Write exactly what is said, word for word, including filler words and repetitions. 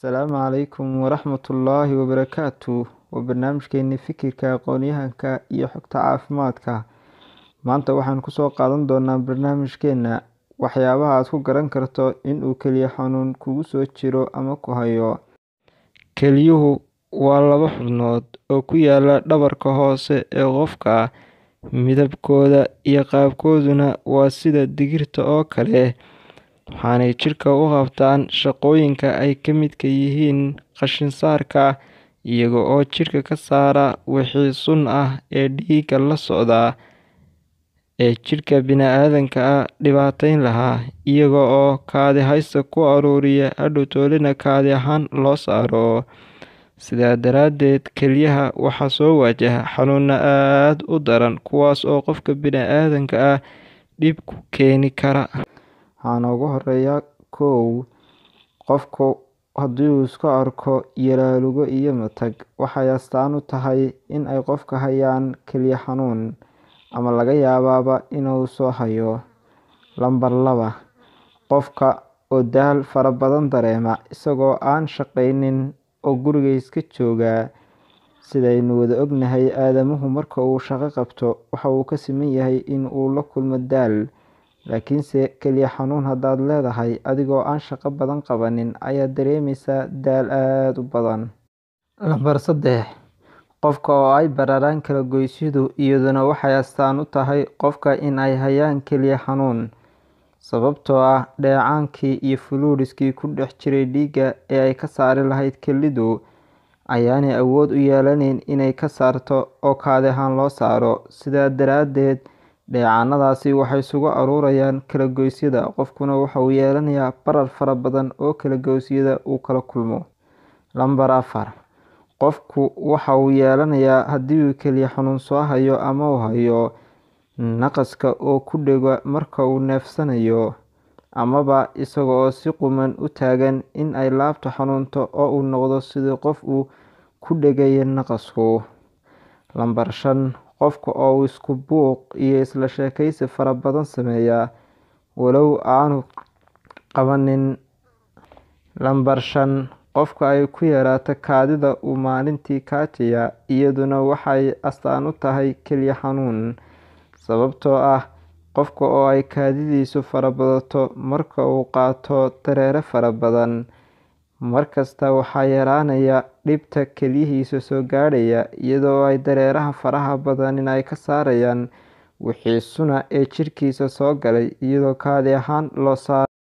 Asalaamu calaykum waraxmatullaahi wabarakaatuh. Waa barnaamijkeeni fikirka aqoon-yahanka iyo xogta caafimaadka. Maanta waxaan kusoo qaadan doonaa barnaamijkeena waxyaabaha aad ku garan karto in uu kelyo xanuun kugu soo jiro ama ku hayo. Kelyuhu waa laba xubnood oo ku yaala dhabarka hoose ee qofka. Midabkooda iyo qaabkooduna waa sida digirta oo kale, waxaanay jidhka u qabtaan shaqooyinka ay ka midka yihiin qashin saarka, iyaga oo jidhka ka saara wixii sun ah ee dhiigga la socda ee jidhka bini'aadamka ah dhibaateyn lahaa, iyaga oo kaadi haysta ku ururiya hadhow toolina kaadi ahaan loo saaro. Sidaa daraaddeed, kelyaha waxaa soo wajaha xanuuno aad u daran kuwaas oo qofka bini'aadamka ah dhib ku keeni kara. Waxaana ugu horeeya kow qofku haddii uu isku arko yalaalugo iyo matag, waxay astaan u tahay in ay qofka hayaan kelyo xanuun ama laga yaabaaba inuu soo hayo. Lambar laba, qofka oo daal fara badan dareema isagoo aan shaqaynin oo guriga iska jooga. Sidaynu wada ognahay, aadamuhu marka uu shaqo qabto waxa uu ka siman yahay in uu la kulmo daal, laakiinse kelyo xanuun haddaad leedahay adigoo aan shaqo badan qabanin ayaad dareemaysaa daal aad u badan. Lambar saddex, qofka oo ay bararaan kala goysyadu iyaduna waxay astaan u tahay qofka in ay hayaan kelyo xanuun, sababtoo ah dheecaankii iyo fluids-kii ku dhex jiray dhiigga ee ay ka saari lahayd kelyidu ayaanay awood u yeelanayn inay ka saarto oo kaadi ahaan loo saaro. Sidaa daraaddeed, dheecaannadaasi waxay isugu ururayaan kala goysyada, qofkuna waxa uu yeelanayaa barar fara badan oo kala goysyada uu kala kulmo. Lambar afar, qofku waxa uu yeelanayaa haddii uu kelyo xanuun soo hayo ama uu hayo naqaska oo ku dhega marka uu neefsanayo, amaba isaga oo si quman u taagan in ay laabto xanuunto oo uu noqdo sidii qof uu ku dhegaya naqasku. Lambar shan, qofka oo isku buuq iyo isla sheekaysi fara badan sameeya walow aanu qabanin. Lambar shan, qofka ay ku yaraato kaadida uu maalintii kaajaya, iyaduna waxay astaan u tahay kelyo xanuun, sababtoo ah qofka oo ay kaadidiisu fara badato marka uu qaato dareere fara badan, markasta waxaa yaraanaya dhibta kelyihiisa soo gaadhaya, iyadoo ay dareeraha faraha badan ay ka saarayaan wixii suna ee jidhkiisa soo galay iyadoo kaadi ahaan loo saaro.